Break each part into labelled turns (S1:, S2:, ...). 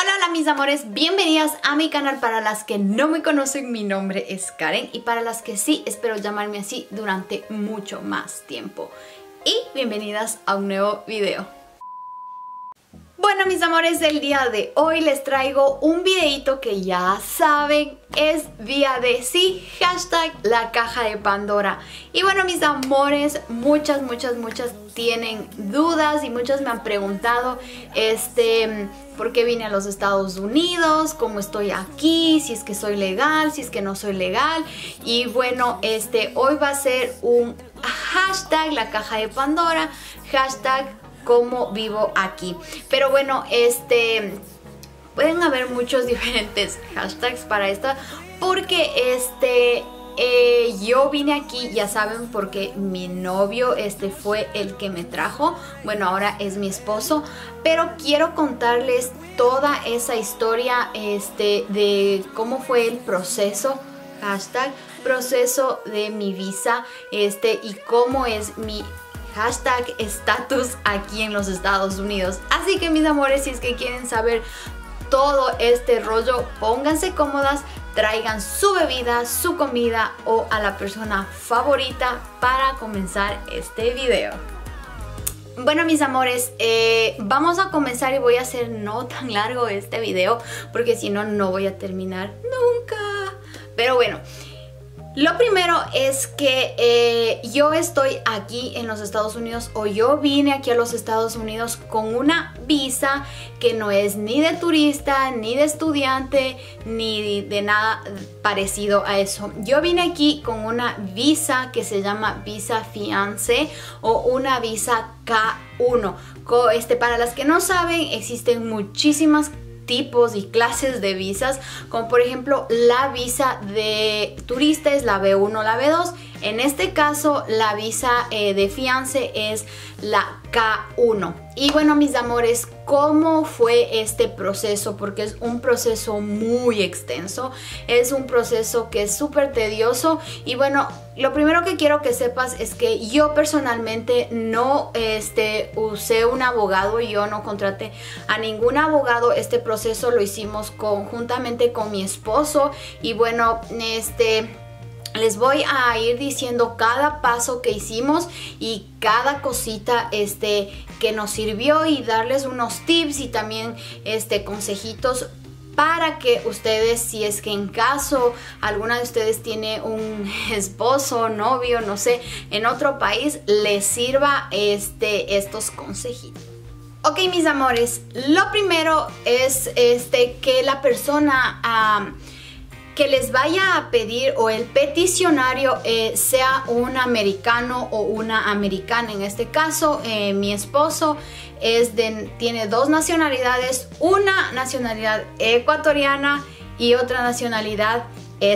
S1: Hola mis amores, bienvenidas a mi canal. Para las que no me conocen, mi nombre es Karen, y para las que sí, espero llamarme así durante mucho más tiempo. Y bienvenidas a un nuevo video. Bueno mis amores, el día de hoy les traigo un videito que ya saben, es día de sí, hashtag la caja de Pandora. Y bueno mis amores, muchas tienen dudas y muchas me han preguntado por qué vine a los Estados Unidos, cómo estoy aquí, si es que soy legal, si es que no soy legal. Y bueno, hoy va a ser un hashtag la caja de Pandora, hashtag cómo vivo aquí. Pero bueno, pueden haber muchos diferentes hashtags para esto, porque yo vine aquí, ya saben, porque mi novio fue el que me trajo. Bueno, ahora es mi esposo, pero quiero contarles toda esa historia de cómo fue el proceso, hashtag proceso de mi visa, y cómo es mi hashtag estatus aquí en los Estados Unidos. Así que mis amores, si es que quieren saber todo este rollo, pónganse cómodas, traigan su bebida, su comida o a la persona favorita para comenzar este video. Bueno mis amores, vamos a comenzar y voy a hacer no tan largo este video porque si no, no voy a terminar nunca. Pero bueno, lo primero es que yo estoy aquí en los Estados Unidos, o yo vine aquí a los Estados Unidos con una visa que no es ni de turista, ni de estudiante, ni de nada parecido a eso. Yo vine aquí con una visa que se llama visa fiancé o una visa K1. Para las que no saben, existen muchísimas tipos y clases de visas, como por ejemplo la visa de turista es la B1, la B2. En este caso la visa de fiance es la K1. Y bueno mis amores, ¿cómo fue este proceso? Porque es un proceso muy extenso, es un proceso que es súper tedioso. Y bueno, lo primero que quiero que sepas es que yo personalmente no usé un abogado, yo no contraté a ningún abogado. Este proceso lo hicimos conjuntamente con mi esposo. Y bueno, les voy a ir diciendo cada paso que hicimos y cada cosita que nos sirvió, y darles unos tips y también consejitos para que ustedes, si es que en caso alguna de ustedes tiene un esposo, novio, no sé, en otro país, les sirva estos consejitos. Ok mis amores, lo primero es que la persona que les vaya a pedir, o el peticionario, sea un americano o una americana. En este caso, mi esposo tiene dos nacionalidades, una nacionalidad ecuatoriana y otra nacionalidad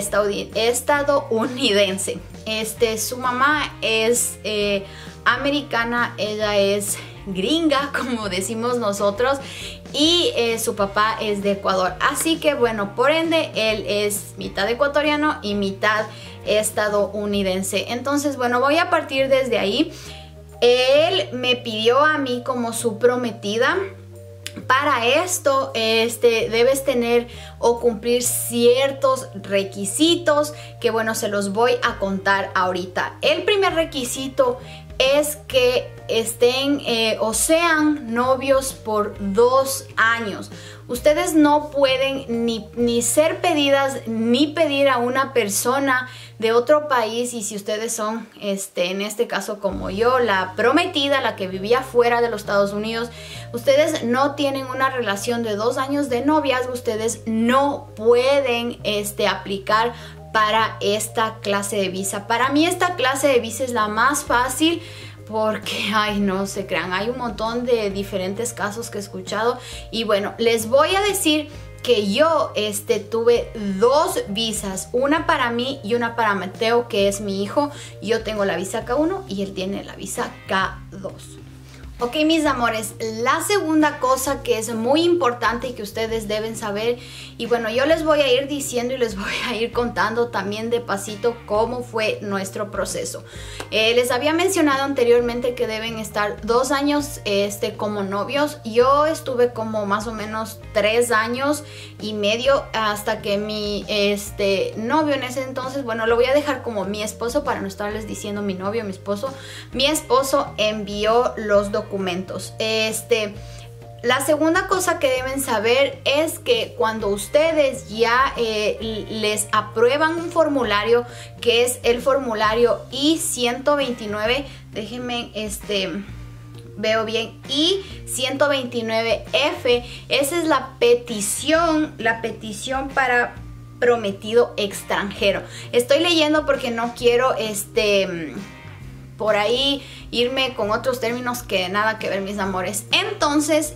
S1: estadounidense. Su mamá es americana, ella es gringa, como decimos nosotros, y su papá es de Ecuador. Así que bueno, por ende él es mitad ecuatoriano y mitad estadounidense. Entonces bueno, voy a partir desde ahí. Él me pidió a mí como su prometida. Para esto debes tener o cumplir ciertos requisitos que bueno, se los voy a contar ahorita. El primer requisito es que estén o sean novios por 2 años. Ustedes no pueden ni ser pedidas ni pedir a una persona de otro país. Y si ustedes son, en este caso como yo, la prometida, la que vivía fuera de los Estados Unidos, ustedes no tienen una relación de 2 años de noviazgo, ustedes no pueden aplicar para esta clase de visa. Para mí esta clase de visa es la más fácil, porque, ay, no se crean, hay un montón de diferentes casos que he escuchado. Y bueno, les voy a decir que yo tuve 2 visas, una para mí y una para Mateo, que es mi hijo. Yo tengo la visa K1 y él tiene la visa K2. Ok, mis amores, la segunda cosa que es muy importante y que ustedes deben saber, y bueno, yo les voy a ir diciendo y les voy a ir contando también de pasito cómo fue nuestro proceso. Les había mencionado anteriormente que deben estar 2 años como novios. Yo estuve como más o menos 3 años y medio hasta que mi novio en ese entonces, bueno, lo voy a dejar como mi esposo para no estarles diciendo mi novio, mi esposo envió los documentos. La segunda cosa que deben saber es que cuando ustedes ya les aprueban un formulario, que es el formulario I-129, déjenme veo bien, I-129F, esa es la petición para prometido extranjero. Estoy leyendo porque no quiero por ahí irme con otros términos que nada que ver, mis amores. Entonces,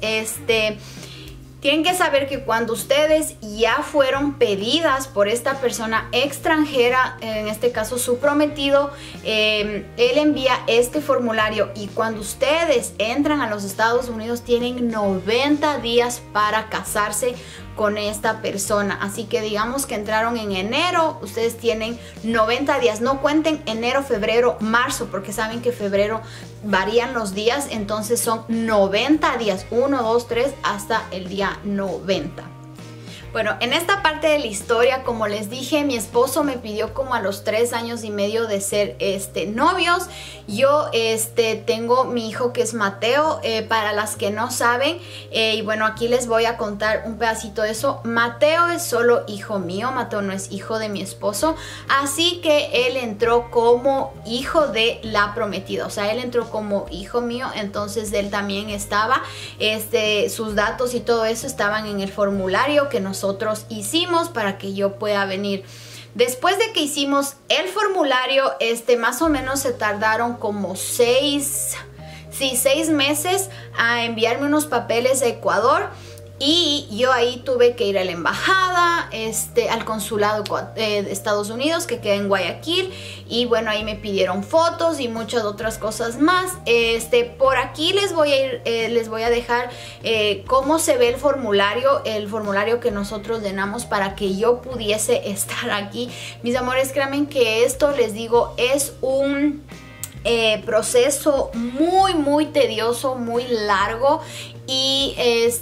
S1: tienen que saber que cuando ustedes ya fueron pedidas por esta persona extranjera, en este caso su prometido, él envía este formulario y cuando ustedes entran a los Estados Unidos tienen 90 días para casarse con esta persona. Así que digamos que entraron en enero, ustedes tienen 90 días. No cuenten enero, febrero, marzo, porque saben que febrero varían los días, entonces son 90 días, 1, 2, 3 hasta el día 90. Bueno, en esta parte de la historia, como les dije, mi esposo me pidió como a los 3 años y medio de ser novios. Yo tengo mi hijo que es Mateo, para las que no saben, y bueno, aquí les voy a contar un pedacito de eso. Mateo es solo hijo mío, Mateo no es hijo de mi esposo, así que él entró como hijo de la prometida, o sea, él entró como hijo mío, entonces él también estaba, sus datos y todo eso estaban en el formulario que nosotros hicimos para que yo pueda venir. Después de que hicimos el formulario, más o menos se tardaron como 6 meses a enviarme unos papeles a Ecuador. Y yo ahí tuve que ir a la embajada, al consulado de Estados Unidos que queda en Guayaquil. Y bueno, ahí me pidieron fotos y muchas otras cosas más. Por aquí les voy a dejar cómo se ve el formulario que nosotros llenamos para que yo pudiese estar aquí. Mis amores, créanme que esto, les digo, es un proceso muy tedioso, muy largo y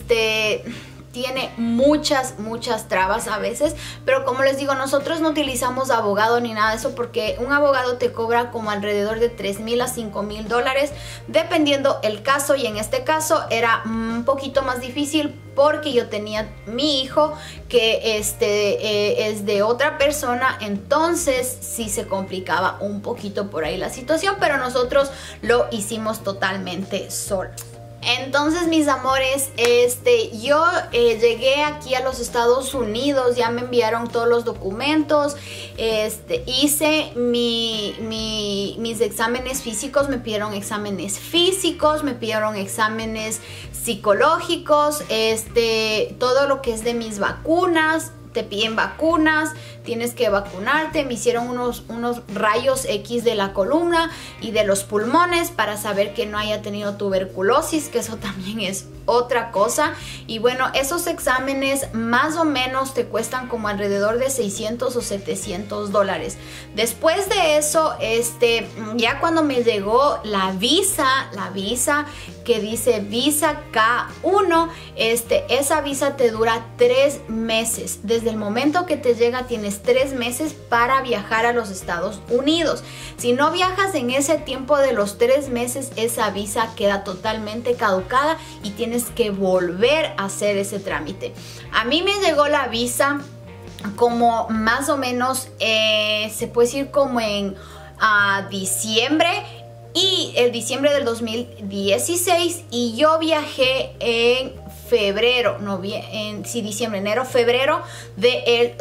S1: tiene muchas trabas a veces, pero como les digo, nosotros no utilizamos abogado ni nada de eso porque un abogado te cobra como alrededor de $3,000 a $5,000 dependiendo el caso, y en este caso era un poquito más difícil porque yo tenía mi hijo que es de otra persona, entonces sí se complicaba un poquito por ahí la situación, pero nosotros lo hicimos totalmente solos. Entonces, mis amores, yo llegué aquí a los Estados Unidos, ya me enviaron todos los documentos, hice mis exámenes físicos, me pidieron exámenes físicos, me pidieron exámenes psicológicos, todo lo que es de mis vacunas. Te piden vacunas, tienes que vacunarte. Me hicieron unos rayos X de la columna y de los pulmones para saber que no haya tenido tuberculosis, que eso también es otra cosa. Y bueno, esos exámenes más o menos te cuestan como alrededor de $600 o $700. Después de eso, ya cuando me llegó la visa que dice visa K1, esa visa te dura 3 meses. Desde el momento que te llega tienes 3 meses para viajar a los Estados Unidos. Si no viajas en ese tiempo de los 3 meses, esa visa queda totalmente caducada y tienes que volver a hacer ese trámite. A mí me llegó la visa como más o menos, se puede decir como en diciembre, y el diciembre del 2016, y yo viajé en febrero, enero, febrero del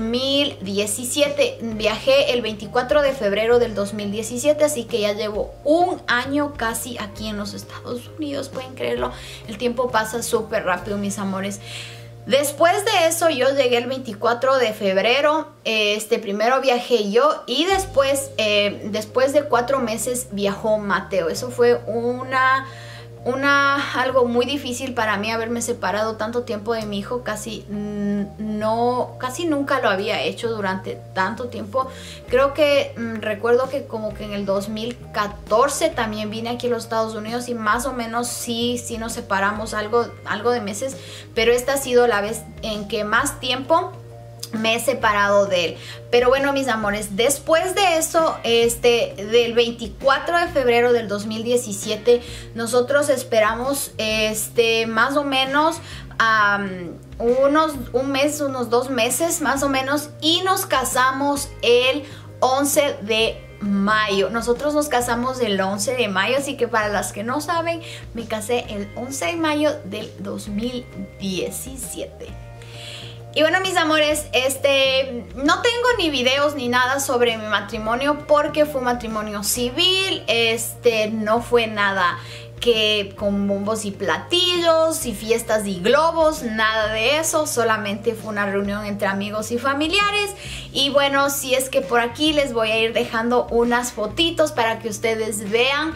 S1: 2017. Viajé el 24 de febrero del 2017, así que ya llevo un año casi aquí en los Estados Unidos. Pueden creerlo, el tiempo pasa súper rápido, mis amores. Después de eso yo llegué el 24 de febrero, primero viajé yo y después de 4 meses viajó Mateo. Eso fue una algo muy difícil para mí haberme separado tanto tiempo de mi hijo. Casi nunca lo había hecho durante tanto tiempo. Creo que recuerdo que como que en el 2014 también vine aquí a los Estados Unidos y más o menos sí nos separamos algo de meses, pero esta ha sido la vez en que más tiempo me he separado de él. Pero bueno, mis amores, después de eso, del 24 de febrero del 2017, nosotros esperamos más o menos unos 2 meses más o menos, y nos casamos el 11 de mayo. Nosotros nos casamos el 11 de mayo, así que para las que no saben, me casé el 11 de mayo del 2017. Y bueno, mis amores, no tengo ni videos ni nada sobre mi matrimonio porque fue un matrimonio civil, no fue nada que con bombos y platillos y fiestas y globos, nada de eso, solamente fue una reunión entre amigos y familiares. Y bueno, si es que por aquí les voy a ir dejando unas fotitos para que ustedes vean.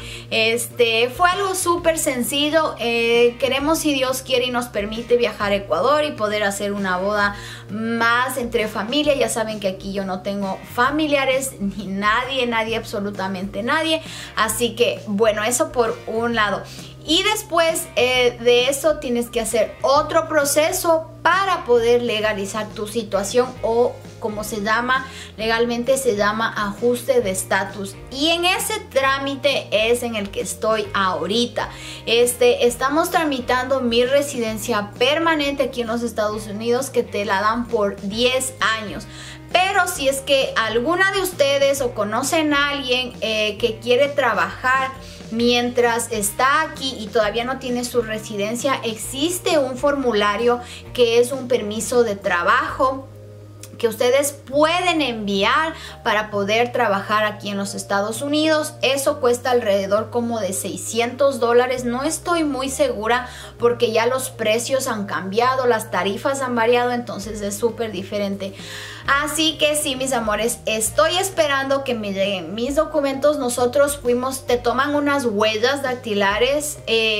S1: Fue algo súper sencillo. Queremos, si Dios quiere y nos permite, viajar a Ecuador y poder hacer una boda más entre familia. Ya saben que aquí yo no tengo familiares ni nadie, absolutamente nadie. Así que bueno, eso por un lado. Y después de eso tienes que hacer otro proceso para poder legalizar tu situación, o como se llama legalmente, se llama ajuste de estatus. Y en ese trámite es en el que estoy ahorita. Estamos tramitando mi residencia permanente aquí en los Estados Unidos, que te la dan por 10 años. Pero si es que alguna de ustedes o conocen a alguien que quiere trabajar mientras está aquí y todavía no tiene su residencia, existe un formulario que es un permiso de trabajo que ustedes pueden enviar para poder trabajar aquí en los Estados Unidos. Eso cuesta alrededor como de $600. No estoy muy segura porque ya los precios han cambiado, las tarifas han variado, entonces es súper diferente. Así que sí, mis amores, estoy esperando que me lleguen mis documentos. Nosotros te toman unas huellas dactilares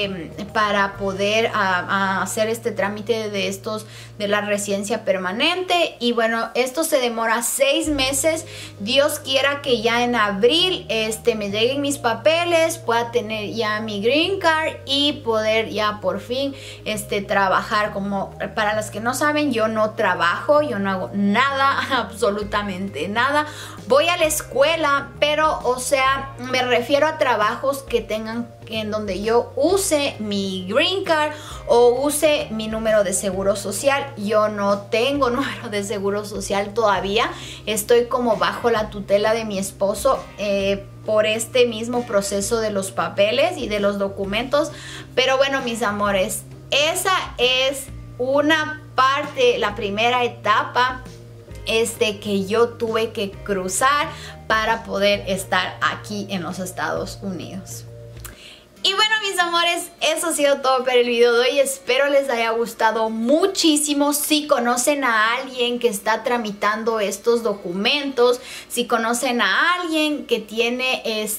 S1: para poder hacer este trámite de la residencia permanente. Y bueno, esto se demora 6 meses. Dios quiera que ya en abril me lleguen mis papeles, pueda tener ya mi green card y poder ya por fin trabajar. Como para las que no saben, yo no trabajo, yo no hago nada, absolutamente nada. Voy a la escuela, pero o sea, me refiero a trabajos que tengan en donde yo use mi green card o use mi número de seguro social. Yo no tengo número de seguro social todavía. Estoy como bajo la tutela de mi esposo por este mismo proceso de los papeles y de los documentos. Pero bueno, mis amores, esa es una parte, la primera etapa que yo tuve que cruzar para poder estar aquí en los Estados Unidos. Y bueno, mis amores, eso ha sido todo para el video de hoy. Espero les haya gustado muchísimo. Si conocen a alguien que está tramitando estos documentos, si conocen a alguien que tiene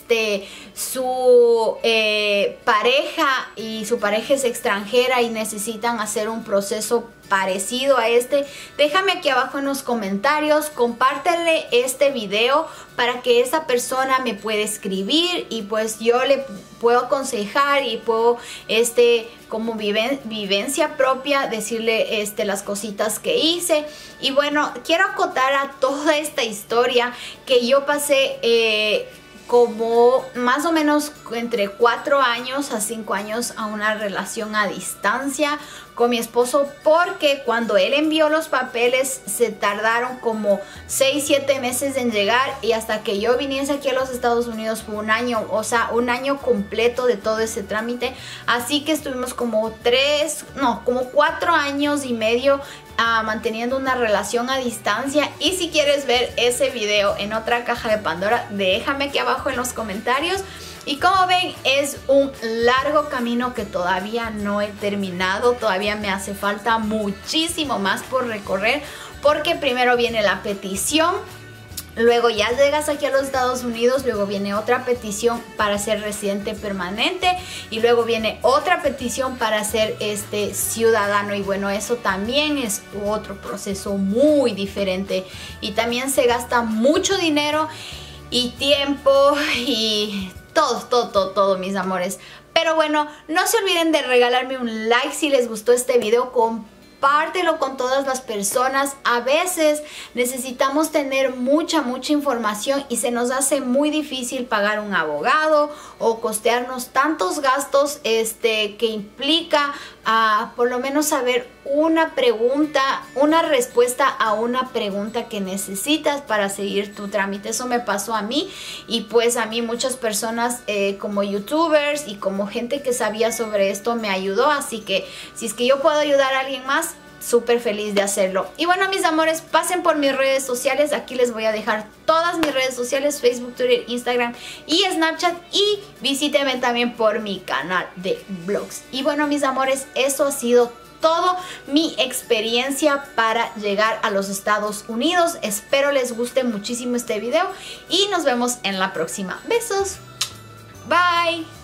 S1: su pareja y su pareja es extranjera y necesitan hacer un proceso parecido a déjame aquí abajo en los comentarios, compártele este video para que esa persona me pueda escribir y pues yo le puedo aconsejar y puedo como vivencia propia decirle las cositas que hice. Y bueno, quiero acotar a toda esta historia que yo pasé como más o menos entre 4 años a 5 años a una relación a distancia con mi esposo, porque cuando él envió los papeles se tardaron como 6-7 meses en llegar, y hasta que yo viniese aquí a los Estados Unidos fue un año, o sea, un año completo de todo ese trámite. Así que estuvimos como 4 años y medio manteniendo una relación a distancia. Y si quieres ver ese video en otra caja de Pandora, déjame aquí abajo en los comentarios. Y como ven, es un largo camino que todavía no he terminado. Todavía me hace falta muchísimo más por recorrer, porque primero viene la petición Luego ya llegas aquí a los Estados Unidos, luego viene otra petición para ser residente permanente y luego viene otra petición para ser ciudadano, y bueno, eso también es otro proceso muy diferente y también se gasta mucho dinero y tiempo y todo, mis amores. Pero bueno, no se olviden de regalarme un like si les gustó este video. Compártelo con todas las personas. A veces necesitamos tener mucha información y se nos hace muy difícil pagar un abogado o costearnos tantos gastos que implica por lo menos saber una respuesta a una pregunta que necesitas para seguir tu trámite. Eso me pasó a mí y pues a mí muchas personas como youtubers y como gente que sabía sobre esto me ayudó, así que si es que yo puedo ayudar a alguien más, súper feliz de hacerlo. Y bueno, mis amores, pasen por mis redes sociales. Aquí les voy a dejar todas mis redes sociales: Facebook, Twitter, Instagram y Snapchat. Y visítenme también por mi canal de vlogs. Y bueno, mis amores, eso ha sido todo mi experiencia para llegar a los Estados Unidos. Espero les guste muchísimo este video y nos vemos en la próxima. Besos. Bye.